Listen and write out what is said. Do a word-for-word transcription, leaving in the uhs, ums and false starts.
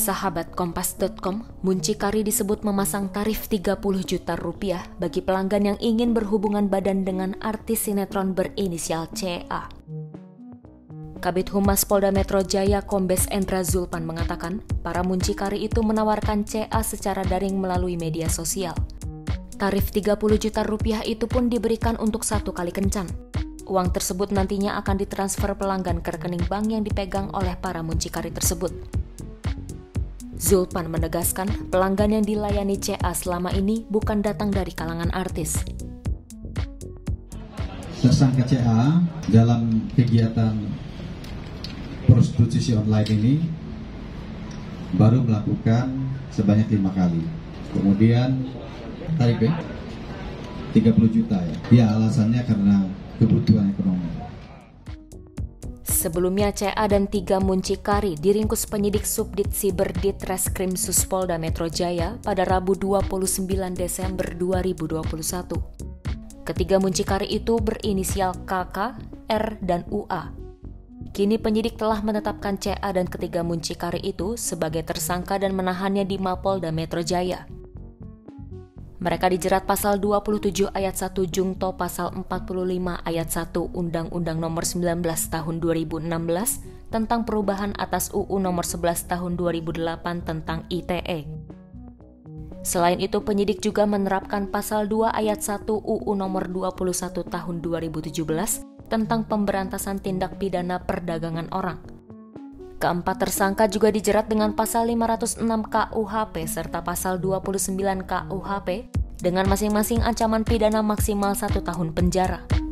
Sahabat Kompas titik com, Muncikari disebut memasang tarif tiga puluh juta rupiah bagi pelanggan yang ingin berhubungan badan dengan artis sinetron berinisial C A. Kabid Humas Polda Metro Jaya Kombes Endra Zulpan mengatakan, para muncikari itu menawarkan C A secara daring melalui media sosial. Tarif tiga puluh juta rupiah itu pun diberikan untuk satu kali kencan. Uang tersebut nantinya akan ditransfer pelanggan ke rekening bank yang dipegang oleh para muncikari tersebut. Zulpan menegaskan, pelanggan yang dilayani C A selama ini bukan datang dari kalangan artis. Tersangka C A dalam kegiatan prostitusi online ini baru melakukan sebanyak lima kali. Kemudian tarifnya tiga puluh juta ya. Ya, alasannya karena kebutuhan ekonomi. Sebelumnya C A dan tiga muncikari diringkus penyidik Subdit Siber Ditreskrim Suspolda Metro Jaya pada Rabu dua puluh sembilan Desember dua ribu dua puluh satu. Ketiga muncikari itu berinisial K K, R, dan U A. Kini penyidik telah menetapkan C A dan ketiga muncikari itu sebagai tersangka dan menahannya di Mapolda Metro Jaya. Mereka dijerat pasal dua puluh tujuh ayat satu Jungto pasal empat puluh lima ayat satu Undang-Undang Nomor sembilan belas Tahun dua ribu enam belas tentang perubahan atas U U Nomor sebelas Tahun dua ribu delapan tentang I T E. Selain itu, penyidik juga menerapkan pasal dua ayat satu U U Nomor dua puluh satu Tahun dua ribu tujuh belas tentang pemberantasan tindak pidana perdagangan orang. Keempat tersangka juga dijerat dengan pasal lima ratus enam K U H P serta pasal dua puluh sembilan K U H P dengan masing-masing ancaman pidana maksimal satu tahun penjara.